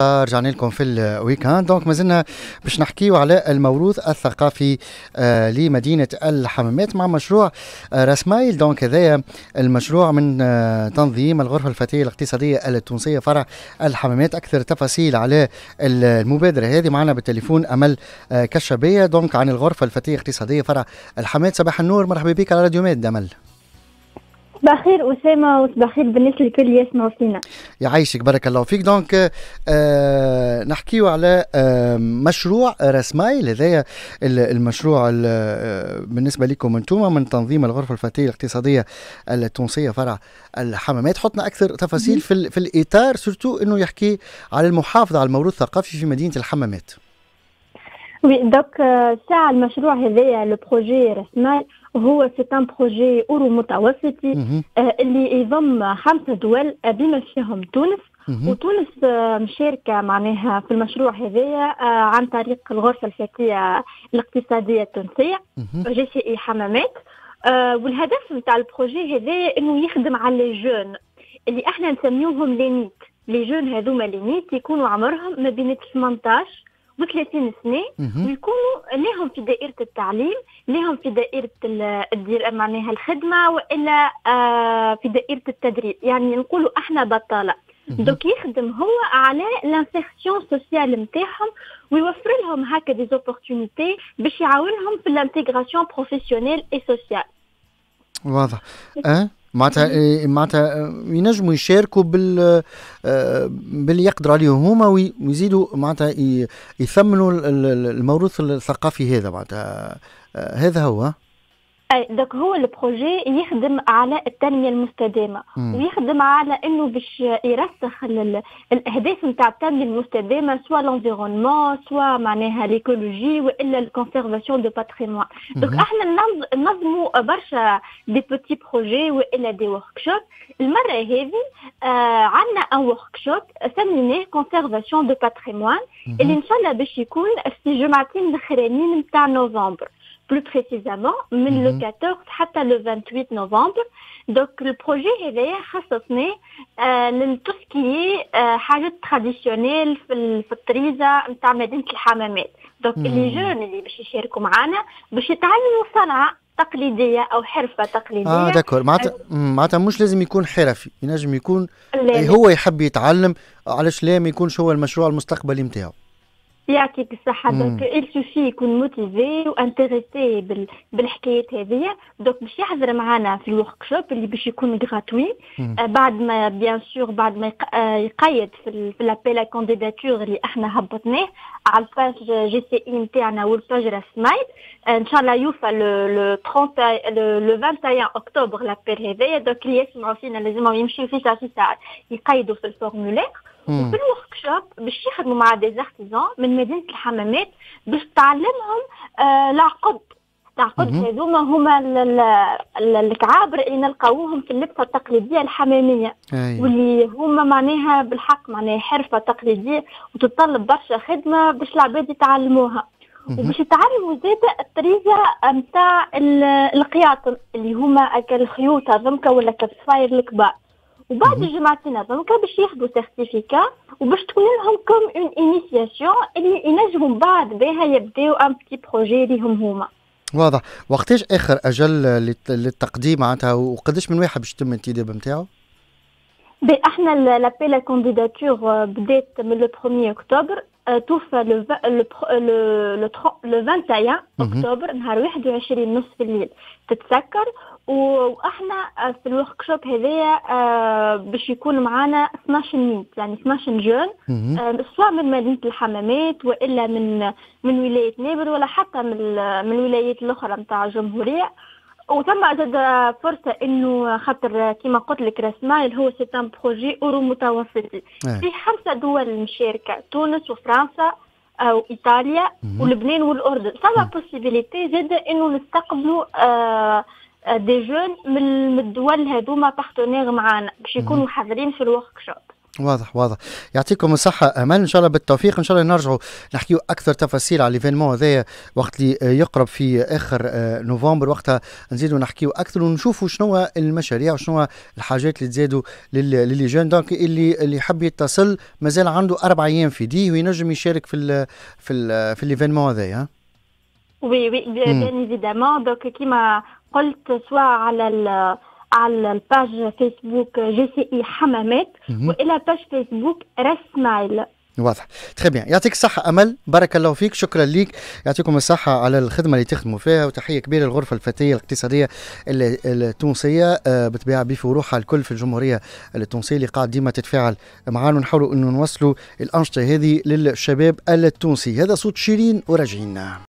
رجعنا لكم في الويكاند. دونك مازلنا باش نحكيو على الموروث الثقافي لمدينة الحمامات مع مشروع رسمايل. دونك هذايا المشروع من تنظيم الغرفة الفتية الاقتصادية التونسية فرع الحمامات. أكثر تفاصيل على المبادرة هذه معنا بالتليفون أمل كشبية دونك عن الغرفة الفتية الاقتصادية فرع الحمامات. صباح النور، مرحبا بك على راديو ميد أمل. صباح خير أسامة وصباح خير بالناس الكل يسمعوا فينا. يعيشك بارك الله فيك. دونك نحكيو على مشروع رسمايل. هذايا المشروع بالنسبة لكم انتم من تنظيم الغرفة الفتية الاقتصادية التونسية فرع الحمامات. حطنا أكثر تفاصيل في الإطار سورتو إنه يحكي على المحافظة على الموروث الثقافي في مدينة الحمامات. وي دوك ساعة المشروع هذايا لو بروجي رسمايل هو سي ان بروجي اورو متوسطي اللي يضم 5 دول بما فيهم تونس. وتونس مشاركة معناها في المشروع هذايا عن طريق الغرفة الفتية الاقتصادية التونسية جي سي اي حمامات. والهدف نتاع البروجي هذايا انه يخدم على لي جون اللي احنا نسميوهم لينيت. لي جون هذوما لينيت يكونوا عمرهم ما بين 18 و30 سنة ويكونوا لهم في دائرة التعليم، لهم في دائرة معناها الخدمة وإلا في دائرة التدريب، يعني نقولوا احنا بطالة. دوك يخدم هو على لانسيرسيون سوسيال نتاعهم ويوفر لهم هكا دي زوبورتونيتي باش يعاونهم في الانتيغراسيون بروفيسيونيل اي سوسيال. واضح. معناتها ينجموا يشاركوا باللي يقدروا عليه هما ويزيدوا معناتها يثمنوا الموروث الثقافي هذا. معناتها هذا هو. دوك هو البروجي يخدم على التنمية المستدامة ويخدم على انه باش يرسخ الاهداف نتاع التنمية المستدامة سواء لونفيرونمون سواء معناها ليكولوجي والا الكونسيرفاسيون دو باتريمون. دوك احنا ننظموا برشا دي بوتي بروجي والا دي وركشوب. المرة هذه عندنا ان وركشوب سميناه كونسيرفاسيون دو باتريمون اللي ان شاء الله باش يكون في جمعتين الاخرانيين نتاع نوفمبر plus précisément من le 14 حتى le 28 نوفمبر. دوك البروجي هذايا خصصناه للتسكي حاجات تراديسيونيل في الطريزه نتاع مدينه الحمامات. دوك اللي جون اللي باش يشاركوا معنا باش يتعلموا صنعه تقليديه او حرفه تقليديه. داكور. معناتها مش لازم يكون حرفي، ينجم يكون هو يحب يتعلم. علاش لا ما يكونش هو المشروع المستقبلي نتاعو. يعطيك الصحة. دوك il suffit يكون موتيفي وانتريسي بالحكايات هذه. دوك باش يحضر معنا في الوركشوب اللي باش يكون غراتوي بعد ما بيان سور بعد ما يقيد في لابيل كانديداتور اللي احنا هبطناه على الباج جي سي اي نتاعنا والباج رسمايل. ان شاء الله يوفى لو 21 اكتوبر لابيل هذايا. دوك اللي يسمعوا فينا لازم يمشيو في ساعة يقيدوا في الفورمولير. وفي الوركشوب باش يخدموا مع دي زارتيزان من مدينة الحمامات باش تعلمهم العقد هذوما هما الكعابر اللي نلقاوهم في اللبسة التقليدية الحمامية. واللي هما معناها بالحق معناها حرفة تقليدية وتتطلب برشا خدمة باش العباد يتعلموها. وباش يتعلموا زيادة الطريزة متاع القياطن اللي هما الخيوط هذوما ولا كالصفاير الكبار. وبعد الجمعتين هذوك باش ياخذوا سيرتيفيكا وباش تكون لهم كوم اون انيسياسيون اللي ينجموا بعد بها يبداو ان بتي بروجي ليهم هما. واضح. وقتاش اخر اجل للتقديم معناتها وقداش من واحد باش يتم الانتداب نتاعو؟ احنا لابيل كانديداتور بدات من لو 1 اكتوبر توفى لو 21 اكتوبر نهار 21 نص في الليل تتسكر. واحنا في الوركشوب هذايا باش يكون معنا 12 ميت يعني 12 جون سواء من مدينة الحمامات والا من ولاية نابل ولا حتى من الولايات الاخرى نتاع الجمهورية. وثم زاد فرصة انه خاطر كما قلت لك رسمايل هو سي ان بروجي اورو متوسطي في 5 دول مشاركة تونس وفرنسا وايطاليا ولبنان والاردن. فما بوسيبيليتي زاد انه نستقبلوا دي جون من الدول هذوما بارتنير معانا باش يكونوا حاضرين في الوركشوب. واضح واضح. يعطيكم الصحة أمل، إن شاء الله بالتوفيق، إن شاء الله نرجعوا نحكيو أكثر تفاصيل على الإيفينمون هذايا وقت اللي يقرب في آخر نوفمبر، وقتها نزيدوا نحكيو أكثر ونشوفوا شنو المشاريع وشنو الحاجات اللي تزادوا للي جون. دونك اللي يحب يتصل مازال عنده 4 أيام في ديه وينجم يشارك في الإيفينمون هذايا. وي وي بيان ايفيدامون. دونك كيما قلت سواء على الباج فيسبوك جي سي اي حمامات والى باج فيسبوك رسمايل. واضح. تخي بيان، يعطيك الصحة أمل، بارك الله فيك، شكرا ليك، يعطيكم الصحة على الخدمة اللي تخدموا فيها، وتحية كبيرة للغرفة الفتية الاقتصادية التونسية بتبيع بفروعها الكل في الجمهورية التونسية اللي قاعد ديما تتفاعل معانا، ونحاولوا انه نوصلوا الأنشطة هذه للشباب التونسي. هذا صوت شيرين وراجعين.